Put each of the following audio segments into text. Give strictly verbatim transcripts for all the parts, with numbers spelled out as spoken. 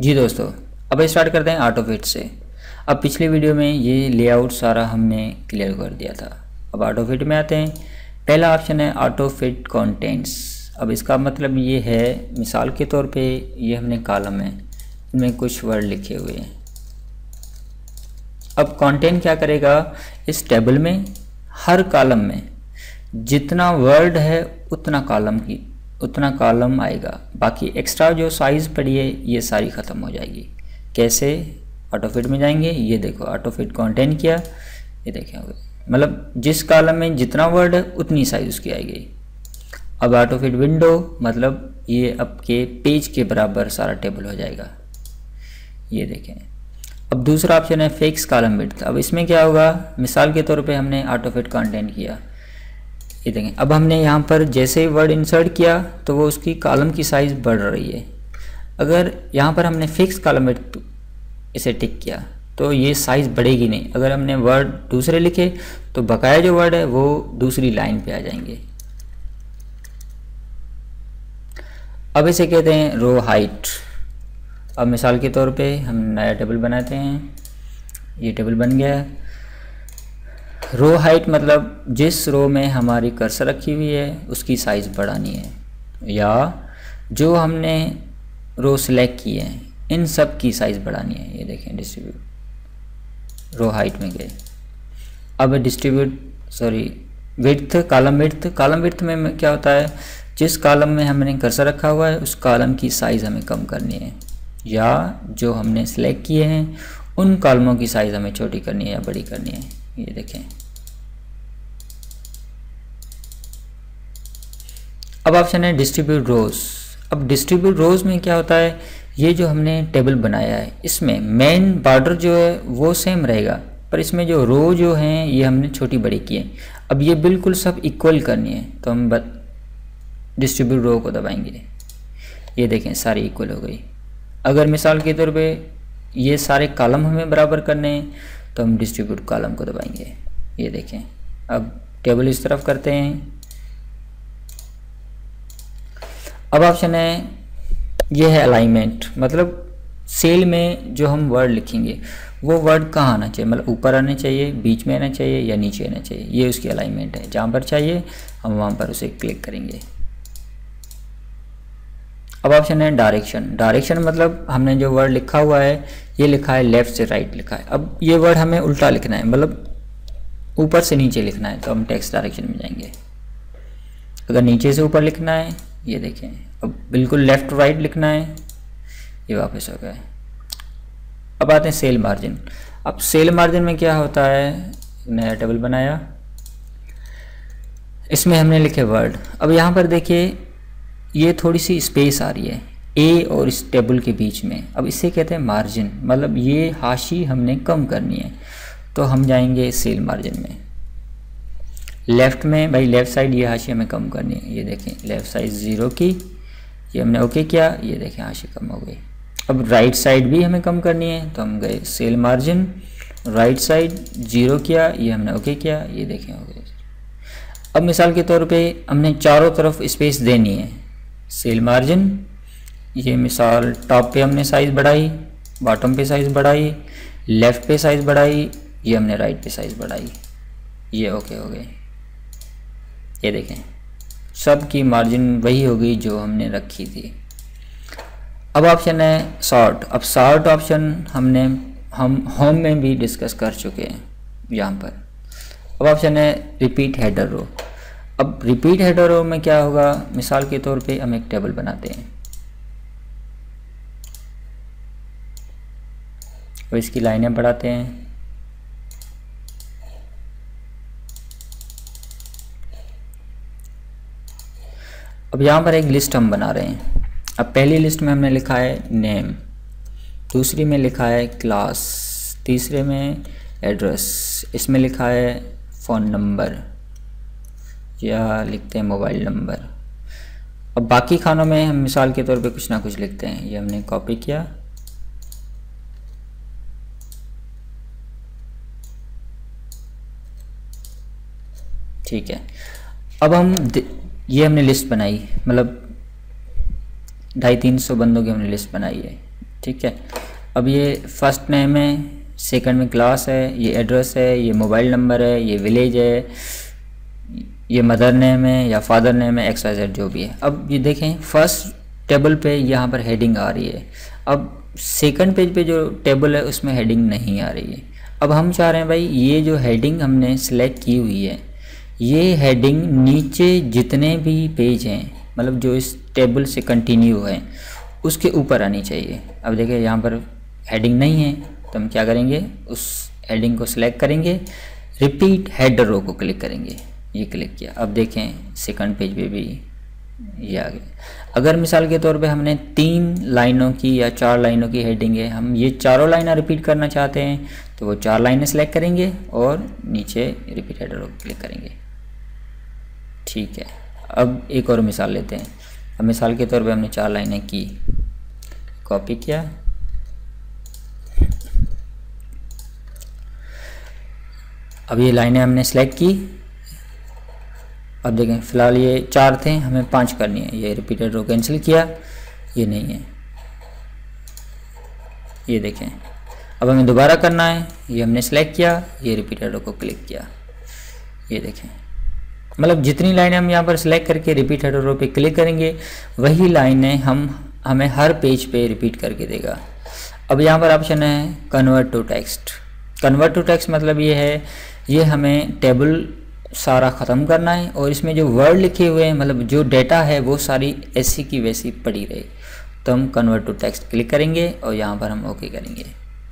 जी दोस्तों, अब स्टार्ट करते हैं ऑटोफिट से। अब पिछली वीडियो में ये लेआउट सारा हमने क्लियर कर दिया था। अब ऑटोफिट में आते हैं। पहला ऑप्शन है ऑटोफिट कंटेंट्स। अब इसका मतलब ये है, मिसाल के तौर पे ये हमने कॉलम है, इनमें कुछ वर्ड लिखे हुए हैं। अब कंटेंट क्या करेगा, इस टेबल में हर कॉलम में जितना वर्ड है उतना कॉलम की उतना कॉलम आएगा। बाकी एक्स्ट्रा जो साइज़ पड़ी है ये सारी ख़त्म हो जाएगी। कैसे? ऑटोफिट में जाएंगे, ये देखो ऑटोफिट कंटेंट किया, ये देखेंगे मतलब जिस कॉलम में जितना वर्ड है उतनी साइज उसकी आएगी। अब ऑटोफिट विंडो मतलब ये आपके पेज के बराबर सारा टेबल हो जाएगा, ये देखें। अब दूसरा ऑप्शन है फिक्स कॉलम विड्थ। अब इसमें क्या होगा, मिसाल के तौर पे हमने ऑटोफिट कंटेंट किया, ये देखें। अब हमने यहाँ पर जैसे ही वर्ड इंसर्ट किया तो वो उसकी कॉलम की साइज़ बढ़ रही है। अगर यहाँ पर हमने फिक्स कॉलम विड्थ इसे टिक किया तो ये साइज़ बढ़ेगी नहीं। अगर हमने वर्ड दूसरे लिखे तो बकाया जो वर्ड है वो दूसरी लाइन पे आ जाएंगे। अब इसे कहते हैं रो हाइट। अब मिसाल के तौर पे हम नया टेबल बनाते हैं, ये टेबल बन गया। रो हाइट मतलब जिस रो में हमारी कर्सर रखी हुई है उसकी साइज़ बढ़ानी है, या जो हमने रो सिलेक्ट किए हैं इन सब की साइज़ बढ़ानी है। ये देखें डिस्ट्रीब्यूट, रो हाइट में गए। अब distribute sorry width, column width. Column width में क्या होता है, जिस कॉलम में हमने कर्सर रखा हुआ है उस कॉलम की साइज़ हमें कम करनी है, या जो हमने सिलेक्ट किए हैं उन कॉलमों की साइज़ हमें छोटी करनी है या बड़ी करनी है। ये देखें। अब ऑप्शन है डिस्ट्रीब्यूट रोज। अब डिस्ट्रीब्यूट रोज में क्या होता है, ये जो हमने टेबल बनाया है इसमें मेन बॉर्डर जो है वो सेम रहेगा, पर इसमें जो रो जो हैं ये हमने छोटी बड़ी की है। अब ये बिल्कुल सब इक्वल करनी है तो हम डिस्ट्रीब्यूट रो को दबाएंगे, ये देखें सारी इक्वल हो गई। अगर मिसाल के तौर पे ये सारे कॉलम हमें बराबर करने हैं तो हम डिस्ट्रीब्यूट कॉलम को दबाएंगे, ये देखें। अब टेबल इस तरफ करते हैं। अब ऑप्शन है, ये है अलाइनमेंट। मतलब सेल में जो हम वर्ड लिखेंगे वो वर्ड कहाँ आना चाहिए, मतलब ऊपर आना चाहिए, बीच में आना चाहिए या नीचे आना चाहिए, ये उसकी अलाइनमेंट है। जहाँ पर चाहिए हम वहाँ पर उसे क्लिक करेंगे। अब ऑप्शन है डायरेक्शन। डायरेक्शन मतलब हमने जो वर्ड लिखा हुआ है ये लिखा है लेफ़्ट से राइट लिखा है। अब ये वर्ड हमें उल्टा लिखना है, मतलब ऊपर से नीचे लिखना है तो हम टेक्स्ट डायरेक्शन में जाएंगे। अगर नीचे से ऊपर लिखना है, ये देखें। अब बिल्कुल लेफ़्ट टू राइट लिखना है, ये वापस हो गया। अब आते हैं सेल मार्जिन। अब सेल मार्जिन में क्या होता है, नया टेबल बनाया, इसमें हमने लिखे वर्ड। अब यहाँ पर देखिए ये थोड़ी सी स्पेस आ रही है ए और इस टेबल के बीच में। अब इसे कहते हैं मार्जिन, मतलब ये हाशी हमने कम करनी है तो हम जाएंगे सेल मार्जिन में। लेफ़्ट में भाई लेफ़्ट साइड ये हाशी हमें कम करनी है, ये देखें लेफ़्ट साइड ज़ीरो की, ये हमने ओके किया, ये देखें हाशी कम हो गई। अब राइट साइड भी हमें कम करनी है तो हम गए sale margin, right side zero किया, ये हमने ओके किया, ये देखें हो गए। अब मिसाल के तौर पे हमने चारों तरफ स्पेस देनी है, सेल मार्जिन, ये मिसाल टॉप पे हमने साइज़ बढ़ाई, बॉटम पे साइज़ बढ़ाई, लेफ़्ट पे साइज़ बढ़ाई, ये हमने राइट पे साइज़ बढ़ाई, ये ओके हो गए। ये देखें सब की मार्जिन वही होगी जो हमने रखी थी। अब ऑप्शन है सॉर्ट। अब सॉर्ट ऑप्शन हमने हम होम में भी डिस्कस कर चुके हैं यहाँ पर। अब ऑप्शन है रिपीट हेडर रो। अब रिपीट हेडर रो में क्या होगा, मिसाल के तौर पे हम एक टेबल बनाते हैं, और इसकी लाइनें बढ़ाते हैं। अब यहाँ पर एक लिस्ट हम बना रहे हैं। अब पहली लिस्ट में हमने लिखा है नेम, दूसरी में लिखा है क्लास, तीसरे में एड्रेस, इसमें लिखा है फ़ोन नंबर या लिखते हैं मोबाइल नंबर। अब बाकी खानों में हम मिसाल के तौर पे कुछ ना कुछ लिखते हैं, ये हमने कॉपी किया। ठीक है। अब हम ये हमने लिस्ट बनाई, मतलब ढाई तीन सौ बंदों की हमने लिस्ट बनाई है। ठीक है। अब ये फर्स्ट नेम है, सेकंड में क्लास है, ये एड्रेस है, ये मोबाइल नंबर है, ये विलेज है, ये मदर नेम है या फादर नेम है, एक्स वाई जेड जो भी है। अब ये देखें फर्स्ट टेबल पे यहाँ पर हेडिंग आ रही है। अब सेकंड पेज पे जो टेबल है उसमें हेडिंग नहीं आ रही है। अब हम चाह रहे हैं भाई ये जो हेडिंग हमने सेलेक्ट की हुई है, ये हेडिंग नीचे जितने भी पेज हैं, मतलब जो इस टेबल से कंटिन्यू है, उसके ऊपर आनी चाहिए। अब देखिए यहाँ पर हेडिंग नहीं है, तो हम क्या करेंगे, उस हेडिंग को सिलेक्ट करेंगे, रिपीट हेडर रो को क्लिक करेंगे, ये क्लिक किया। अब देखें सेकंड पेज पे भी ये आ गया। अगर मिसाल के तौर पे हमने तीन लाइनों की या चार लाइनों की हेडिंग है, हम ये चारों लाइनें रिपीट करना चाहते हैं, तो वो चार लाइनें सेलेक्ट करेंगे और नीचे रिपीट हेडर रो क्लिक करेंगे। ठीक है, अब एक और मिसाल लेते हैं। अब मिसाल के तौर पे हमने चार लाइनें की, कॉपी किया, अब ये लाइनें हमने सेलेक्ट की। अब देखें फ़िलहाल ये चार थे, हमें पांच करनी है, ये रिपीटेड रो कैंसिल किया, ये नहीं है, ये देखें। अब हमें दोबारा करना है, ये हमने सेलेक्ट किया, ये रिपीटेड रो को क्लिक किया, ये देखें। मतलब जितनी लाइनें हम यहाँ पर सिलेक्ट करके रिपीट हेडर रो पे क्लिक करेंगे, वही लाइनें हम हमें हर पेज पे रिपीट करके देगा। अब यहाँ पर ऑप्शन है convert to text. Convert to text मतलब ये है, ये हमें टेबल सारा ख़त्म करना है और इसमें जो वर्ड लिखे हुए हैं, मतलब जो डेटा है वो सारी ऐसी की वैसी पड़ी रहे। तो हम कन्वर्ट टू टेक्स्ट क्लिक करेंगे और यहाँ पर हम ओके करेंगे।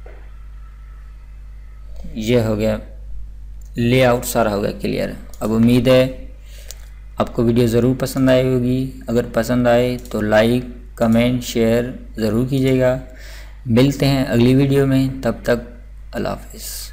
ये हो गया, लेआउट सारा हो गया क्लियर। अब उम्मीद है आपको वीडियो ज़रूर पसंद आई होगी। अगर पसंद आए तो लाइक कमेंट शेयर ज़रूर कीजिएगा। मिलते हैं अगली वीडियो में, तब तक अल्लाह हाफ़िज़।